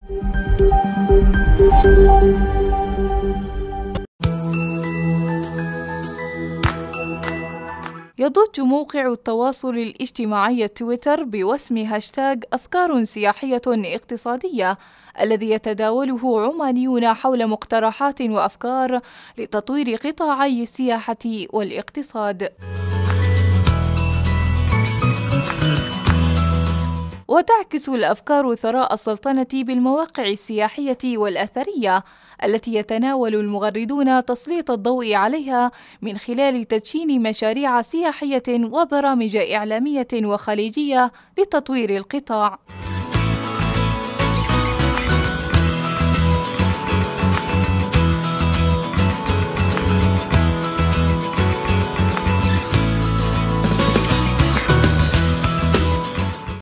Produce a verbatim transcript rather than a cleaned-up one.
يضج موقع التواصل الاجتماعي تويتر بوسم هاشتاغ أفكار سياحية اقتصادية، الذي يتداوله عمانيون حول مقترحات وأفكار لتطوير قطاعي السياحة والاقتصاد. وتعكس الأفكار ثراء السلطنة بالمواقع السياحية والأثرية التي يتناول المغردون تسليط الضوء عليها من خلال تدشين مشاريع سياحية وبرامج إعلامية وخليجية لتطوير القطاع.